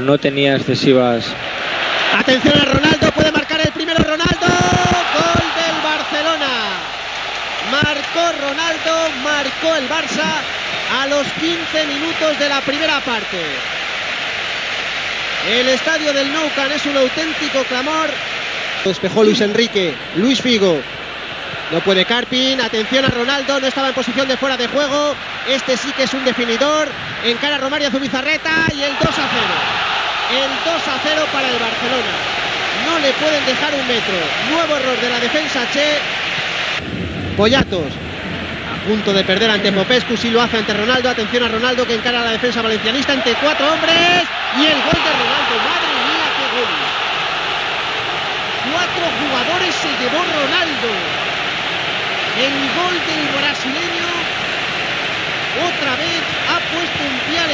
no tenía excesivas. Atención a Ronaldo, puede marcar el primero Ronaldo. Gol del Barcelona. Marcó Ronaldo, marcó el Barça a los 15 minutos de la primera parte. El estadio del Nou Camp es un auténtico clamor. Despejó Luis Enrique, Luis Figo. No puede Carpin, atención a Ronaldo, no estaba en posición de fuera de juego. Este sí que es un definidor. Encara Romario Zubizarreta y el 2-0. El 2-0 para el Barcelona. No le pueden dejar un metro. Nuevo error de la defensa Che. Pollatos a punto de perder ante Popescu, si lo hace ante Ronaldo. Atención a Ronaldo que encara a la defensa valencianista entre 4 hombres. Y el gol de Ronaldo. Madre mía, qué gol. 4 jugadores se llevó Ronaldo. El gol del brasileño otra vez ha puesto un pie al